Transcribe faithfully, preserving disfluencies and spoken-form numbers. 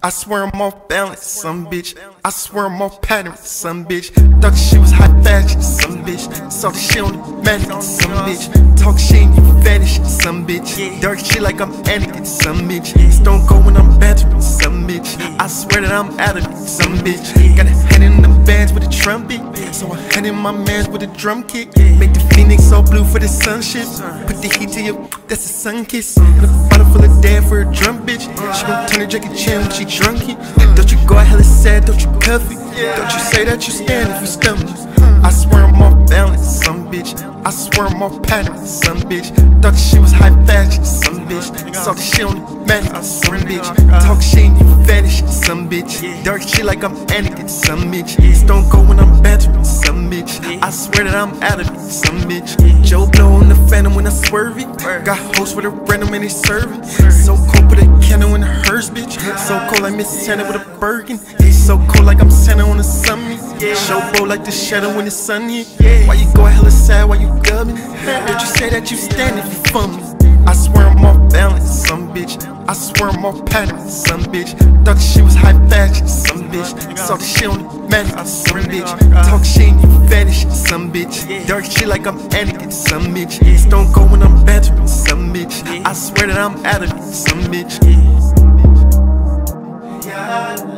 I swear I'm off balance, some bitch. I swear I'm off pattern, some bitch. Thought she was high fashion, some bitch. Saw the shit on the mannequin, some bitch. Talk shit and you vanish, some bitch. Dark shit like I'm Anakin, some bitch. Stone cold when I'm bantering, some bitch. I swear that I'm out of it, some bitch. Got a hand in them bands with a trumpet, so I hand in my mans with a drum kick. Make the phoenix so blue for the sunship. Put the heat to your, that's a sun kiss. And a bottle full of damn for a drunk bitch. She gon' turn her Jackie Chan when she drunky. Don't you go out hella sad, don't you cuff it. Don't you say that you stand if you stumble. I swear I'm off balance, some bitch. I swear I'm off pattern, some bitch. Thought she was high fashion, some bitch. Saw the shit on the mannequin, some bitch. Talk shit and you vanish, some bitch. Dark shit like I'm Anakin, some bitch. Stone cold when I'm bantering, some bitch. I swear that I'm out of it, some bitch. Joe Blow on the phantom when I swerve it. Got hoes with a random and they serve it. So cold, put a candle in the hearse, bitch. So cold like Miss Santa with a Birkin. So cold like I'm Santa on the summit. Showboat like the shadow when it's sunny. Why you go hella sad, why you dubbing? Don't you say that you stand if you fumble? I swear I'm off balance, some bitch. I swear I'm off pattern, some bitch. Thought she was high fashion, some bitch. Saw the shit on the mannequin, some bitch. Talk shit and you vanish, some bitch. Dark shit like I'm Anakin, some bitch. Stone cold when I'm bantering, some bitch. I swear that I'm out of it, some bitch.